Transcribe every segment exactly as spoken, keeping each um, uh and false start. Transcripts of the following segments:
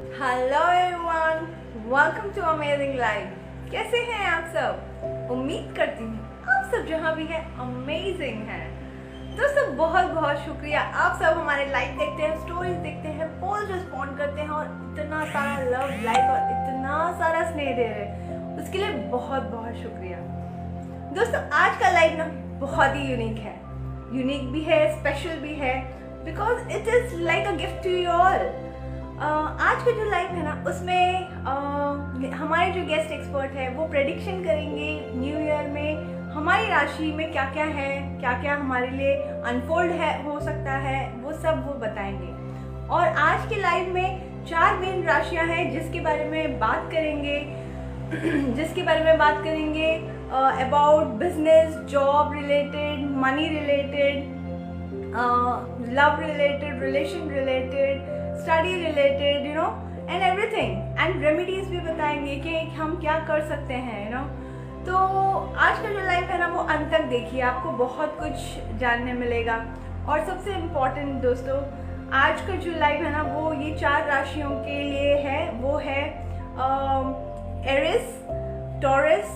Hello everyone, welcome to amazing life. कैसे हैं आप सब? उम्मीद करती हूँ आप सब जहाँ भी हैं अमेजिंग हैं। दोस्तों बहुत बहुत शुक्रिया, आप सब हमारे लाइव देखते हैं, स्टोरीज देखते हैं, पोल रिस्पॉन्ड करते हैं और इतना सारा लव लाइक और इतना सारा स्नेह दे रहे हैं, उसके लिए बहुत बहुत शुक्रिया। दोस्तों आज का लाइव ना बहुत ही यूनिक है, यूनिक भी है, स्पेशल भी है, because it is like a gift to you all. आज का जो लाइव है ना उसमें uh, हमारे जो गेस्ट एक्सपर्ट है वो प्रेडिक्शन करेंगे न्यू ईयर में हमारी राशि में क्या क्या है, क्या क्या हमारे लिए अनफोल्ड है हो सकता है, वो सब वो बताएंगे। और आज के लाइव में चार मेन राशियां हैं जिसके बारे में बात करेंगे जिसके बारे में बात करेंगे about business, job related, money related, love related, relation related, study related, you know and everything, and remedies भी बताएंगे कि हम क्या कर सकते हैं, यू नो। तो आज का जो लाइफ है ना वो अंत तक देखिए, आपको बहुत कुछ जानने मिलेगा। और सबसे इम्पोर्टेंट दोस्तों, आज का जो लाइफ है ना वो ये चार राशियों के लिए है, वो है Aries, Taurus,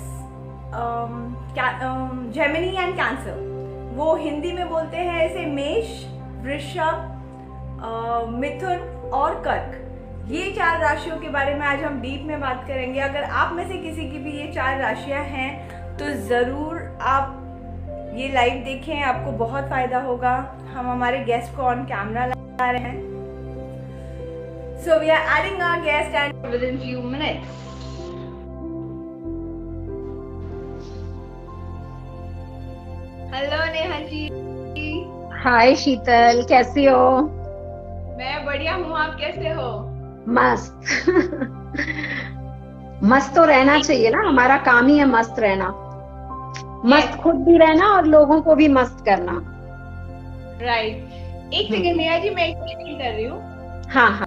Gemini and Cancer. वो हिंदी में बोलते हैं इसे मेष, वृषभ, मिथुन और कर्क। ये चार राशियों के बारे में आज हम डीप में बात करेंगे। अगर आप में से किसी की भी ये चार राशियां हैं तो ज़रूर आप ये लाइव देखें, आपको बहुत फायदा होगा। हम हमारे गेस्ट को ऑन कैमरा ला रहे हैं। So we are adding our guest and within few minutes. Hello Neha ji. Hi Sheetal, कैसी हो? मैं बढ़िया हूँ, आप कैसे हो? मस्त मस्त तो रहना चाहिए ना, हमारा काम ही है मस्त रहना, मस्त खुद भी रहना और लोगों को भी मस्त करना। राइट। एक सेकंड नेहा जी, मैं एक्सप्लेन कर रही हूँ। हाँ हाँ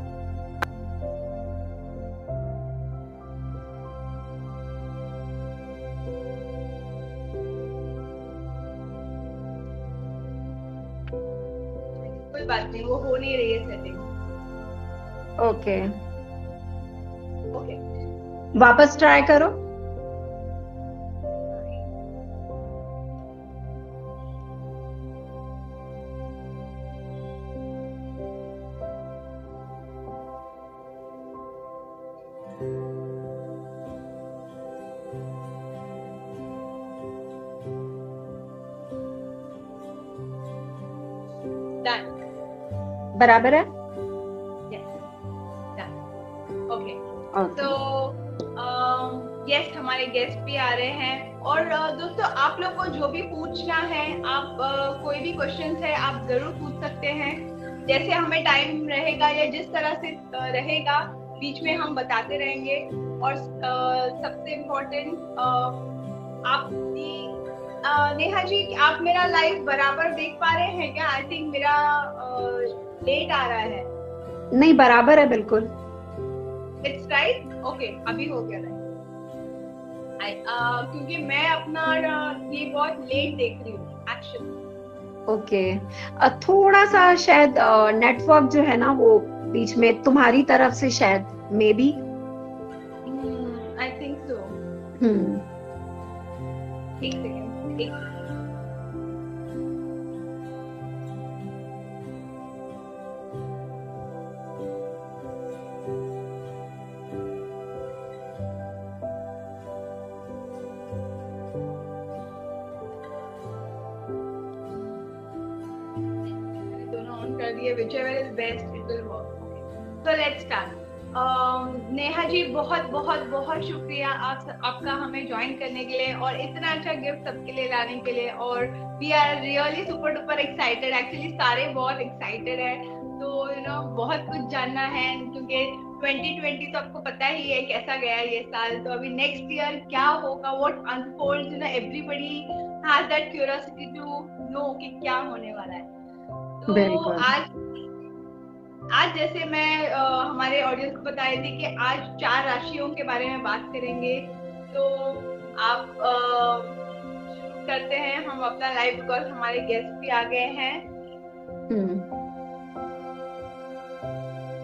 कोई बात नहीं, वो हो नहीं रही है सेटिंग। ओके ओके, वापस ट्राई करो। डन। बराबर है। ओके, तो यस हमारे गेस्ट भी आ रहे हैं। और uh, दोस्तों आप लोग को जो भी पूछना है, आप uh, कोई भी क्वेश्चन है आप जरूर पूछ सकते हैं, जैसे हमें टाइम रहेगा या जिस तरह से uh, रहेगा बीच में हम बताते रहेंगे। और uh, सबसे इम्पोर्टेंट uh, आप uh, नेहा जी, आप मेरा लाइव बराबर देख पा रहे हैं क्या? आई थिंक मेरा लेट uh, आ रहा है। नहीं, बराबर है बिल्कुल। It's right. ओके, अभी हो गया राइट। uh, क्योंकि मैं अपना uh, ये बहुत लेट देख रही हूँ एक्चुअली। ओके, थोड़ा सा शायद नेटवर्क जो है ना वो बीच में तुम्हारी तरफ से शायद may be. I think so. हम्म एक सेकेंड, एक whichever is best it will work. Okay, so let's start. um, Neha ji बहुत बहुत बहुत शुक्रिया आप आपका हमें ज्वाइन करने के लिए और इतना अच्छा गिफ्ट सबके लिए लाने के लिए। और we are really super duper excited, actually सारे बहुत एक्साइटेड है। तो यू नो बहुत कुछ जानना है, क्योंकि ट्वेंटी ट्वेंटी तो आपको पता ही है कैसा गया ये साल। तो अभी नेक्स्ट ईयर क्या होगा, what unfolds, you know everybody has that curiosity to know कि क्या होने वाला है। तो आज आज जैसे मैं आ, हमारे ऑडियंस को बता रही थी कि आज चार राशियों के बारे में बात करेंगे। तो आप आ, शुरू करते हैं हम अपना लाइव, बिकॉज हमारे गेस्ट भी आ गए हैं।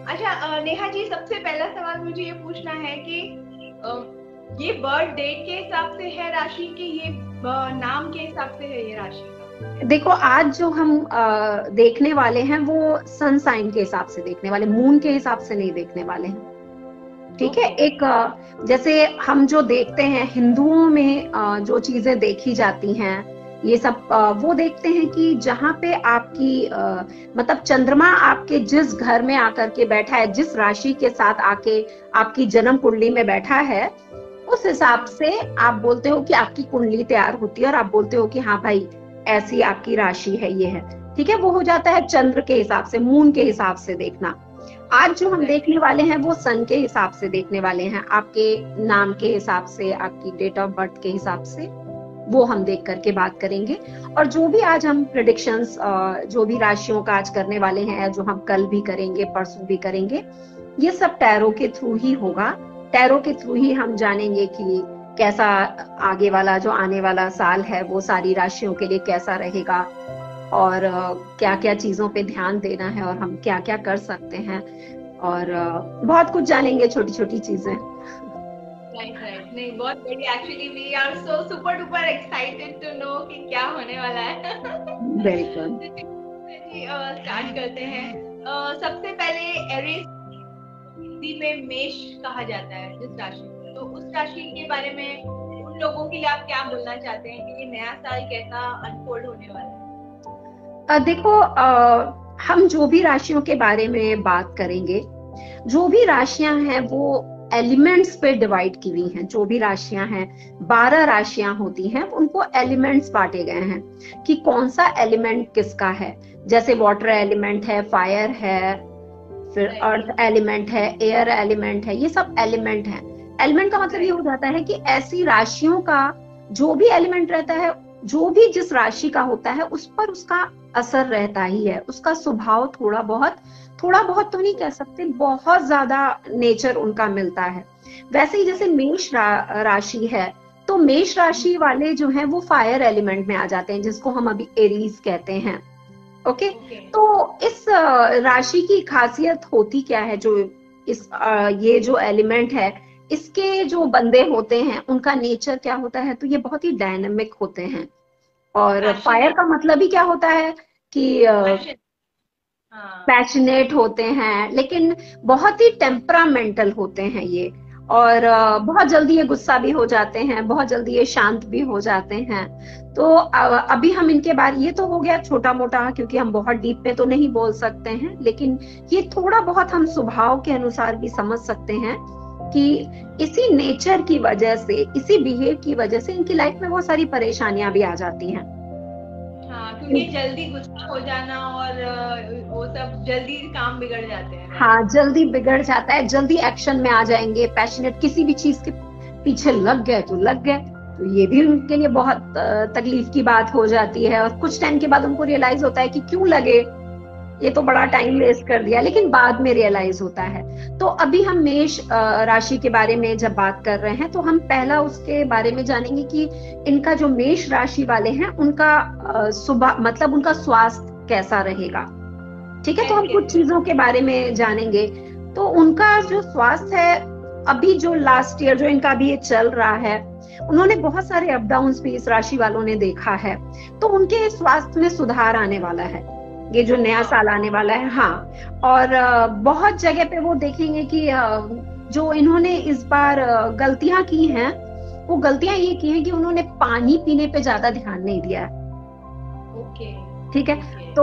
अच्छा अ, नेहा जी, सबसे पहला सवाल मुझे ये पूछना है कि अ, ये बर्थ डेट के हिसाब से है राशि की, ये अ, नाम के हिसाब से है ये राशि? देखो, आज जो हम अ, देखने वाले हैं वो सन साइन के हिसाब से देखने वाले, मून के हिसाब से नहीं देखने वाले हैं। ठीक है। Okay. एक अ, जैसे हम जो देखते हैं हिंदुओं में अ, जो चीजें देखी जाती हैं, ये सब अ, वो देखते हैं कि जहाँ पे आपकी अ, मतलब चंद्रमा आपके जिस घर में आकर के बैठा है, जिस राशि के साथ आके आपकी जन्म कुंडली में बैठा है, उस हिसाब से आप बोलते हो कि आपकी कुंडली तैयार होती है और आप बोलते हो कि हाँ भाई ऐसी आपकी राशि है, ये है। ठीक है। वो हो जाता है चंद्र के हिसाब से, मून के हिसाब से देखना। आज जो हम देखने वाले हैं वो सन के हिसाब से देखने वाले हैं, आपके नाम के हिसाब से, आपकी डेट ऑफ बर्थ के हिसाब से, वो हम देख करके बात करेंगे। और जो भी आज हम प्रेडिक्शंस, जो भी राशियों का आज करने वाले हैं, जो हम कल भी करेंगे, परसों भी करेंगे, ये सब टैरो के थ्रू ही होगा। टैरो के थ्रू ही हम जानेंगे कि कैसा आगे वाला जो आने वाला साल है वो सारी राशियों के लिए कैसा रहेगा, और क्या क्या चीजों पे ध्यान देना है, और हम क्या क्या कर सकते हैं, और बहुत कुछ जानेंगे, छोटी छोटी चीजें। राइट राइट, नहीं बहुत बढ़िया। Actually we are so super duper excited to know कि क्या होने वाला है। बिल्कुल। स्टार्ट करते हैं। uh, सबसे पहले एरीज हिंदी में मेष कहा जाता है जिस राशि को, तो उस राशि के बारे में उन लोगों के लिए आप क्या बोलना चाहते हैं कि ये नया साल कैसा अनफोल्ड होने वाला है? uh, देखो, uh, हम जो भी राशियों के बारे में बात करेंगे, जो भी राशियां हैं वो एलिमेंट्स पे डिवाइड की हुई हैं। जो भी राशियां हैं, बारह राशियां होती हैं, उनको एलिमेंट्स बांटे गए हैं कि कौन सा एलिमेंट किसका है। जैसे वाटर एलिमेंट है, फायर है, फिर अर्थ एलिमेंट है, एयर एलिमेंट है, ये सब एलिमेंट है। एलिमेंट का मतलब ये हो जाता है कि ऐसी राशियों का जो भी एलिमेंट रहता है, जो भी जिस राशि का होता है, उस पर उसका असर रहता ही है। उसका स्वभाव थोड़ा बहुत, थोड़ा बहुत तो नहीं कह सकते, बहुत ज्यादा नेचर उनका मिलता है। वैसे ही जैसे मेष रा, राशि है, तो मेष राशि वाले जो हैं वो फायर एलिमेंट में आ जाते हैं, जिसको हम अभी एरीज कहते हैं। Okay okay? okay. तो इस राशि की खासियत होती क्या है, जो इस ये जो एलिमेंट है, इसके जो बंदे होते हैं उनका नेचर क्या होता है, तो ये बहुत ही डायनामिक होते हैं। और फायर का मतलब ही क्या होता है कि पैशनेट होते हैं, लेकिन बहुत ही टेम्परामेंटल होते हैं ये, और बहुत जल्दी ये गुस्सा भी हो जाते हैं, बहुत जल्दी ये शांत भी हो जाते हैं। तो अभी हम इनके बारे, ये तो हो गया छोटा मोटा, क्योंकि हम बहुत डीप में तो नहीं बोल सकते हैं, लेकिन ये थोड़ा बहुत हम स्वभाव के अनुसार भी समझ सकते हैं कि इसी नेचर की वजह से, इसी बिहेव की वजह से इनकी लाइफ में बहुत सारी परेशानियां भी आ जाती हैं। हाँ, क्योंकि जल्दी गुस्सा हो जाना और वो सब जल्दी काम बिगड़ जाते हैं। हाँ, जल्दी बिगड़ जाता है, जल्दी एक्शन में आ जाएंगे, पैशनेट, किसी भी चीज के पीछे लग गए तो लग गए, तो ये भी उनके लिए बहुत तकलीफ की बात हो जाती है। और कुछ टाइम के बाद उनको रियलाइज होता है कि क्यों लगे, ये तो बड़ा टाइम वेस्ट कर दिया, लेकिन बाद में रियलाइज होता है। तो अभी हम मेष राशि के बारे में जब बात कर रहे हैं, तो हम पहला उसके बारे में जानेंगे कि इनका जो मेष राशि वाले हैं, उनका सुबह मतलब उनका स्वास्थ्य कैसा रहेगा। ठीक है। तो हम कुछ चीजों के बारे में जानेंगे। तो उनका जो स्वास्थ्य है, अभी जो लास्ट ईयर जो इनका अभी ये चल रहा है, उन्होंने बहुत सारे अप डाउन्स भी इस राशि वालों ने देखा है, तो उनके स्वास्थ्य में सुधार आने वाला है, ये जो नया साल आने वाला है। हाँ, और बहुत जगह पे वो देखेंगे कि जो इन्होंने इस बार गलतियां की हैं, वो गलतियां ये की हैं कि उन्होंने पानी पीने पे ज्यादा ध्यान नहीं दिया है। ओके, ठीक है। तो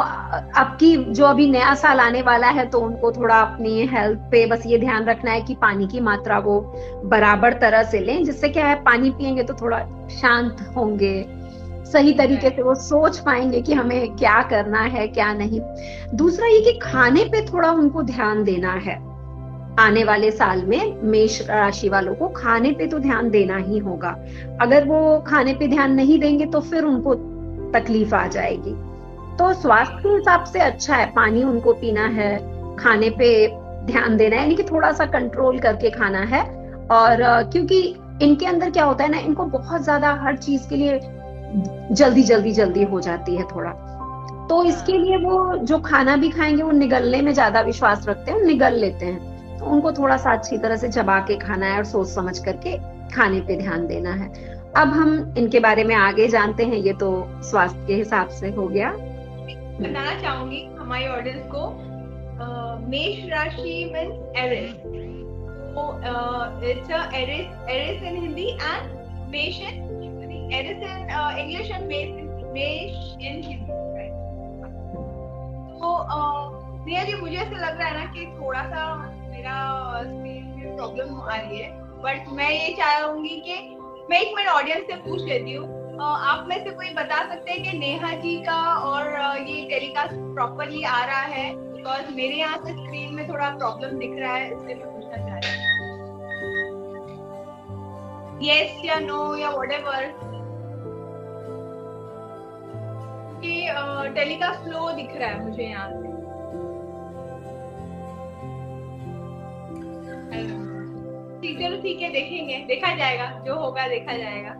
अब की जो अभी नया साल आने वाला है, तो उनको थोड़ा अपनी हेल्थ पे बस ये ध्यान रखना है कि पानी की मात्रा वो बराबर तरह से लें, जिससे क्या है, पानी पियेंगे तो थोड़ा शांत होंगे, सही तरीके से वो सोच पाएंगे कि हमें क्या करना है क्या नहीं। दूसरा ये कि खाने पे थोड़ा उनको ध्यान देना है। आने वाले साल में मेष राशि वालों को खाने पे तो ध्यान देना ही होगा। अगर वो खाने पे ध्यान नहीं देंगे तो फिर उनको तकलीफ आ जाएगी। तो स्वास्थ्य के हिसाब से अच्छा है, पानी उनको पीना है, खाने पे ध्यान देना है, यानी कि थोड़ा सा कंट्रोल करके खाना है। और क्योंकि इनके अंदर क्या होता है ना, इनको बहुत ज्यादा हर चीज के लिए जल्दी जल्दी जल्दी हो जाती है थोड़ा, तो इसके लिए वो जो खाना भी खाएंगे वो निगलने में ज्यादा विश्वास रखते हैं, निगल लेते हैं। तो उनको थोड़ा सा अच्छी तरह से चबा के खाना है और सोच समझ करके खाने पे ध्यान देना है। अब हम इनके बारे में आगे जानते हैं, ये तो स्वास्थ्य के हिसाब से हो गया। बताना चाहूंगी हमारे ऑडियंस को, मेष राशि मींस एरिस, तो it's a Aries, Aries in Hindi and मेष in Aries in English and मेष मेष इन हिंदी, राइट? तो नेहा जी, मुझे ऐसा लग रहा है ना कि थोड़ा सा मेरा स्क्रीन में प्रॉब्लम आ रही है, बट मैं ये चाहूंगी कि मैं एक मिनट ऑडियंस से पूछ लेती हूँ। आप में से कोई बता सकते हैं कि नेहा जी का और ये टेलीकास्ट प्रॉपरली आ रहा है? बिकॉज मेरे यहाँ से स्क्रीन में थोड़ा प्रॉब्लम दिख रहा है, इसलिए मैं पूछना चाह रही हूँ। यस या नो या व्हाटएवर, कि टेलीकास्ट स्लो दिख रहा है मुझे यहाँ से। ठीक, चलो ठीक है, देखेंगे, देखा जाएगा, जो होगा देखा जाएगा।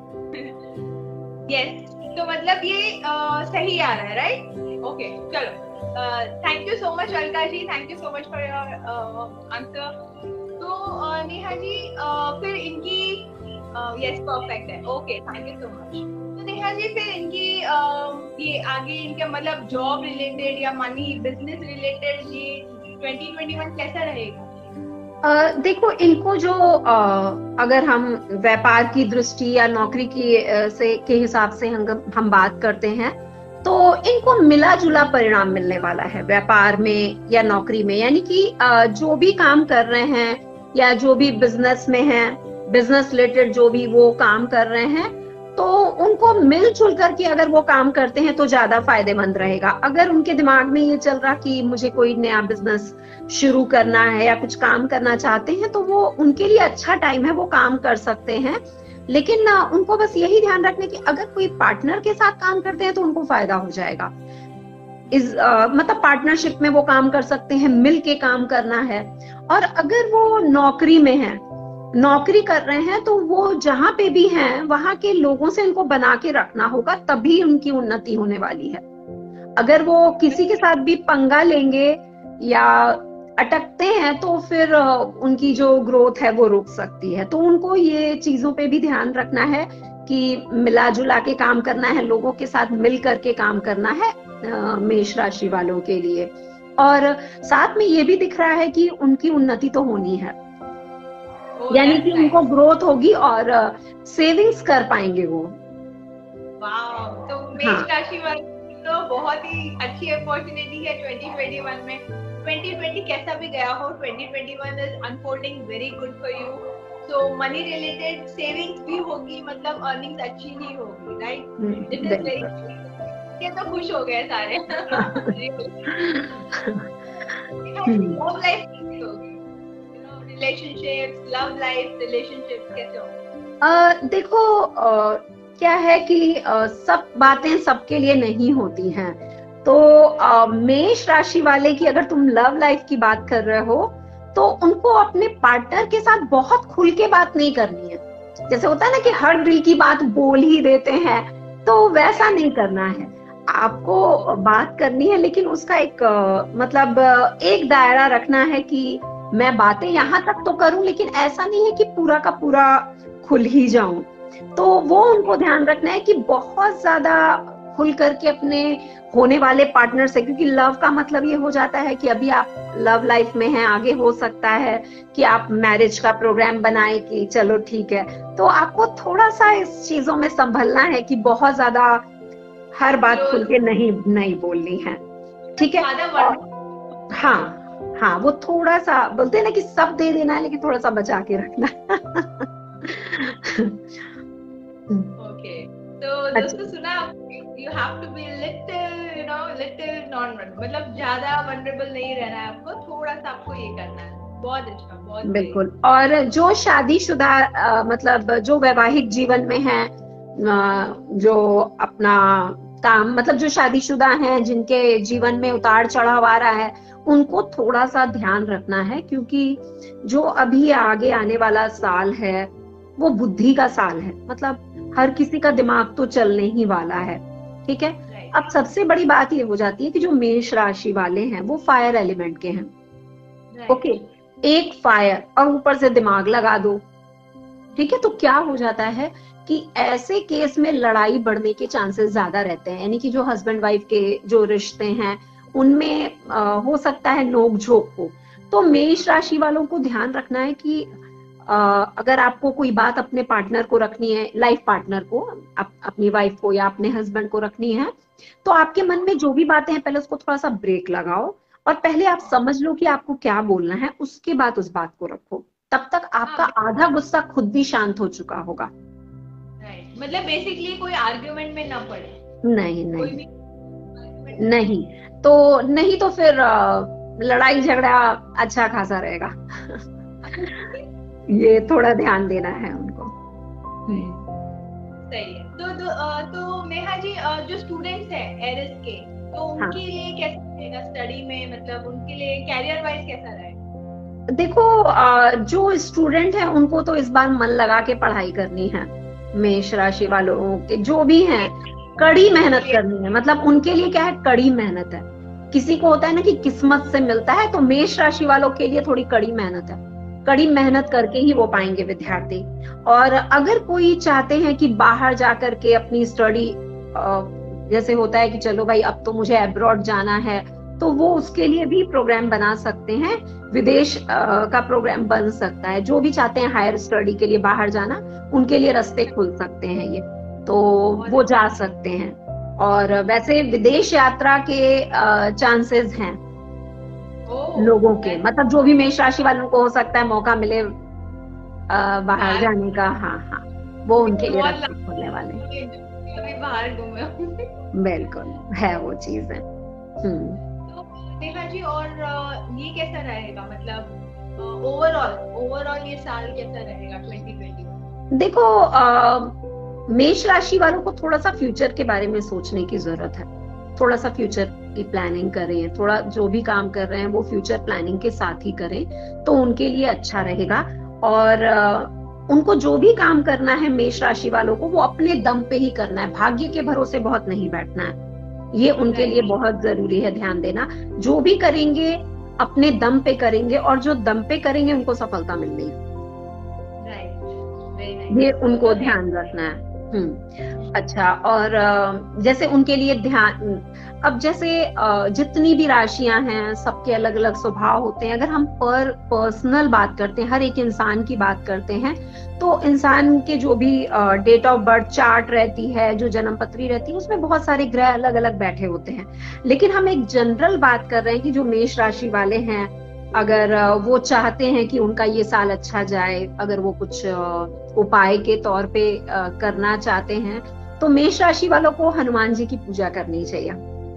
यस, तो मतलब ये uh, सही आ रहा है, राइट? ओके, चलो, thank you so much Alka ji, thank you so much for your answer. तो uh, नेहा जी, uh, फिर इनकी यस परफेक्ट है, okay, thank you so much. तो नेहा जी, फिर इनकी uh, ये आगे इनके मतलब जॉब रिलेटेड या मनी बिजनेस रिलेटेड ये ट्वेंटी ट्वेंटी वन कैसा रहेगा? Uh, देखो, इनको जो uh, अगर हम व्यापार की दृष्टि या नौकरी की uh, से के हिसाब से हम हम बात करते हैं, तो इनको मिला जुला परिणाम मिलने वाला है व्यापार में या नौकरी में। यानी कि uh, जो भी काम कर रहे हैं या जो भी बिजनेस में हैं, बिजनेस रिलेटेड जो भी वो काम कर रहे हैं, तो उनको मिलजुल करके अगर वो काम करते हैं तो ज्यादा फायदेमंद रहेगा। अगर उनके दिमाग में ये चल रहा कि मुझे कोई नया बिजनेस शुरू करना है या कुछ काम करना चाहते हैं, तो वो उनके लिए अच्छा टाइम है, वो काम कर सकते हैं। लेकिन उनको बस यही ध्यान रखने की अगर कोई पार्टनर के साथ काम करते हैं तो उनको फायदा हो जाएगा। इस आ, मतलब पार्टनरशिप में वो काम कर सकते हैं, मिल के काम करना है। और अगर वो नौकरी में है, नौकरी कर रहे हैं, तो वो जहां पे भी हैं वहां के लोगों से इनको बना के रखना होगा, तभी उनकी उन्नति होने वाली है। अगर वो किसी के साथ भी पंगा लेंगे या अटकते हैं तो फिर उनकी जो ग्रोथ है वो रुक सकती है। तो उनको ये चीजों पे भी ध्यान रखना है कि मिला जुला के काम करना है, लोगों के साथ मिल करके काम करना है मेष राशि वालों के लिए। और साथ में ये भी दिख रहा है कि उनकी उन्नति तो होनी है, यानी कि उनको ग्रोथ होगी और सेविंग्स कर पाएंगे वो। वाह, तो मेष राशि वाले तो बहुत ही अच्छी अपॉर्चुनिटी है ट्वेंटी ट्वेंटी वन में। ट्वेंटी ट्वेंटी कैसा भी गया हो, twenty twenty one is unfolding very good for you. So money related savings भी होगी, मतलब अर्निंग्स अच्छी ही होगी, राइट? इट इज वेरी, ये तो खुश हो गए सारे। लव लाइफ कैसी होगी, रिलेशनशिप्स, लव लाइफ, रिलेशनशिप्स कैसे होगी? देखो, uh, क्या है कि uh, सब बातें सबके लिए नहीं होती हैं। तो uh, मेष राशि वाले की अगर तुम लव लाइफ की बात कर रहे हो, तो उनको अपने पार्टनर के साथ बहुत खुल के बात नहीं करनी है। जैसे होता है ना कि हर दिल की बात बोल ही देते हैं, तो वैसा नहीं करना है। आपको बात करनी है, लेकिन उसका एक uh, मतलब uh, एक दायरा रखना है कि मैं बातें यहाँ तक तो करूं, लेकिन ऐसा नहीं है कि पूरा का पूरा खुल ही जाऊं। तो वो उनको ध्यान रखना है कि बहुत ज्यादा खुल करके अपने होने वाले पार्टनर से, क्योंकि लव का मतलब ये हो जाता है कि अभी आप लव लाइफ में हैं, आगे हो सकता है कि आप मैरिज का प्रोग्राम बनाए कि चलो ठीक है। तो आपको थोड़ा सा इस चीजों में संभलना है कि बहुत ज्यादा हर बात खुल के नहीं नहीं बोलनी है, ठीक है? हाँ हाँ, वो थोड़ा सा बोलते हैं ना कि सब दे देना है, लेकिन थोड़ा सा बचा के रखना। ओके, तो दोस्तों सुना, you have to be little, you know, little non-vulnerable, मतलब ज्यादा vulnerable नहीं रहना है आपको, थोड़ा सा आपको ये करना है। बहुत अच्छा, बहुत बिल्कुल। और जो शादीशुदा मतलब जो वैवाहिक जीवन में है, जो अपना काम मतलब जो शादीशुदा हैं, जिनके जीवन में उतार चढ़ाव आ रहा है, उनको थोड़ा सा ध्यान रखना है, क्योंकि जो अभी आगे आने वाला साल है वो बुद्धि का साल है। मतलब हर किसी का दिमाग तो चलने ही वाला है, ठीक है? अब सबसे बड़ी बात ये हो जाती है कि जो मेष राशि वाले हैं वो फायर एलिमेंट के हैं, ओके okay. एक फायर और ऊपर से दिमाग लगा दो, ठीक है, तो क्या हो जाता है कि ऐसे केस में लड़ाई बढ़ने के चांसेस ज्यादा रहते हैं, यानी कि जो हस्बैंड वाइफ के जो रिश्ते हैं उनमें आ, हो सकता है नोक झोंक हो। तो मेष राशि वालों को ध्यान रखना है कि आ, अगर आपको कोई बात अपने पार्टनर को रखनी है, लाइफ पार्टनर को, अप, अपनी वाइफ को या अपने हस्बैंड को रखनी है, तो आपके मन में जो भी बातें हैं पहले उसको थोड़ा सा ब्रेक लगाओ और पहले आप समझ लो कि आपको क्या बोलना है, उसके बाद उस बात को रखो। तब तक आपका आधा गुस्सा खुद भी शांत हो चुका होगा। राइट, मतलब बेसिकली कोई आर्ग्यूमेंट में ना पड़े। नहीं नहीं नहीं, तो नहीं तो फिर लड़ाई झगड़ा अच्छा खासा रहेगा। ये थोड़ा ध्यान देना है उनको। सही है। तो तो, तो नेहा जी, जो स्टूडेंट्स हैं एरिस के, तो उनके हाँ. लिए कैसा रहेगा स्टडी में, मतलब उनके लिए कैरियर वाइज कैसा रहेगा? देखो, जो स्टूडेंट है उनको तो इस बार मन लगा के पढ़ाई करनी है। मेष राशि वालों के जो भी हैं, कड़ी मेहनत करनी है, मतलब उनके लिए क्या है, कड़ी मेहनत है। किसी को होता है ना कि किस्मत से मिलता है, तो मेष राशि वालों के लिए थोड़ी कड़ी मेहनत है, कड़ी मेहनत करके ही वो पाएंगे विद्यार्थी। और अगर कोई चाहते हैं कि बाहर जाकर के अपनी स्टडी, जैसे होता है कि चलो भाई अब तो मुझे अब्रॉड जाना है, तो वो उसके लिए भी प्रोग्राम बना सकते हैं, विदेश का प्रोग्राम बन सकता है। जो भी चाहते हैं हायर स्टडी के लिए बाहर जाना, उनके लिए रास्ते खुल सकते हैं ये, तो वो जा सकते हैं। और वैसे विदेश यात्रा के चांसेस हैं लोगों के, मतलब जो भी मेष राशि वालों को हो सकता है मौका मिले बाहर जाने का। हाँ हाँ, वो उनके लिए रास्ते खुलने वाले। अभी बाहर घूमे बिल्कुल है, वो चीज है। हम्म नेहा जी, और ये कैसा रहेगा, मतलब ओवरऑल ओवरऑल ये साल कैसा रहेगा ट्वेंटी ट्वेंटी वन? देखो, मेष राशि वालों को थोड़ा सा फ्यूचर के बारे में सोचने की जरूरत है, थोड़ा सा फ्यूचर की प्लानिंग करें, थोड़ा जो भी काम कर रहे हैं वो फ्यूचर प्लानिंग के साथ ही करें, तो उनके लिए अच्छा रहेगा। और उनको जो भी काम करना है मेष राशि वालों को, वो अपने दम पे ही करना है, भाग्य के भरोसे बहुत नहीं बैठना है, ये उनके लिए बहुत जरूरी है ध्यान देना। जो भी करेंगे अपने दम पे करेंगे, और जो दम पे करेंगे उनको सफलता मिलनी है, ये उनको ध्यान रखना है। हम्म अच्छा, और जैसे उनके लिए ध्यान, अब जैसे जितनी भी राशियां हैं सबके अलग अलग स्वभाव होते हैं। अगर हम पर पर्सनल बात करते हैं, हर एक इंसान की बात करते हैं, तो इंसान के जो भी डेट ऑफ बर्थ चार्ट रहती है, जो जन्म पत्री रहती है, उसमें बहुत सारे ग्रह अलग अलग बैठे होते हैं। लेकिन हम एक जनरल बात कर रहे हैं कि जो मेष राशि वाले हैं, अगर वो चाहते हैं कि उनका ये साल अच्छा जाए, अगर वो कुछ उपाय के तौर पे करना चाहते हैं, तो मेष राशि वालों को हनुमान जी की पूजा करनी चाहिए।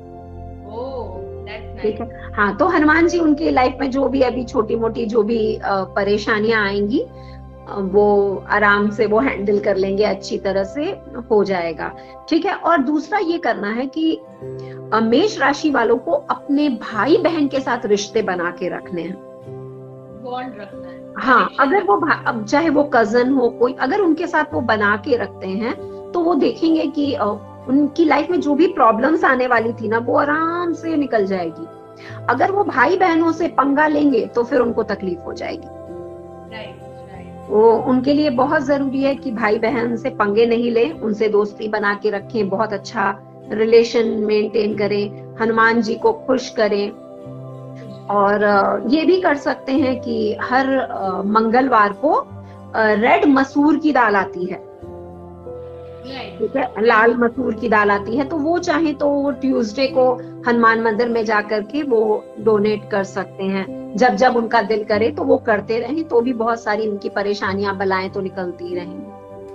ठीक है, हाँ, तो हनुमान जी उनकी लाइफ में जो भी अभी छोटी मोटी जो भी परेशानियां आएंगी, वो आराम से वो हैंडल कर लेंगे, अच्छी तरह से हो जाएगा। ठीक है, और दूसरा ये करना है कि मेष राशि वालों को अपने भाई बहन के साथ रिश्ते बना के रखने हैं, बॉन्ड रखना है। हाँ, अगर वो अब चाहे वो कजन हो कोई, अगर उनके साथ वो बना के रखते हैं, तो वो देखेंगे कि उनकी लाइफ में जो भी प्रॉब्लम्स आने वाली थी ना, वो आराम से निकल जाएगी। अगर वो भाई बहनों से पंगा लेंगे तो फिर उनको तकलीफ हो जाएगी। राइट राइट, वो उनके लिए बहुत जरूरी है कि भाई बहन से पंगे नहीं लें, उनसे दोस्ती बना के रखें, बहुत अच्छा रिलेशन मेंटेन करें, हनुमान जी को खुश करें। और ये भी कर सकते हैं कि हर मंगलवार को रेड मसूर की दाल आती है, ठीक है, लाल मसूर की दाल आती है, तो वो चाहे तो वो ट्यूसडे को हनुमान मंदिर में जाकर के वो डोनेट कर सकते हैं। जब जब उनका दिल करे तो वो करते रहें, तो भी बहुत सारी उनकी परेशानियां बलाएं तो निकलती रहेंगी।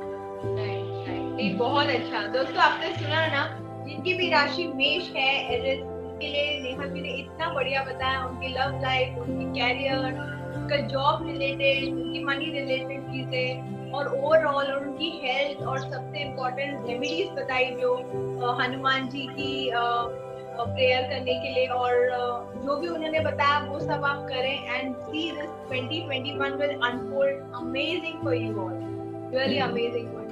बहुत अच्छा। दोस्तों, आपने सुना ना, जिनकी भी राशि मेष है, एरिस, उनके लिए नेहा जी ने इतना बढ़िया बताया, उनकी लव लाइफ, उनकी कैरियर, उनका जॉब रिलेटेड, उनकी मनी रिलेटेड चीजें, और ओवरऑल और उनकी हेल्थ, और सबसे इम्पोर्टेंट रेमेडीज बताई जो हनुमान जी की प्रेयर करने के लिए, और जो भी उन्होंने बताया वो सब आप करें, and see this twenty twenty one will unfold amazing for you all, really amazing.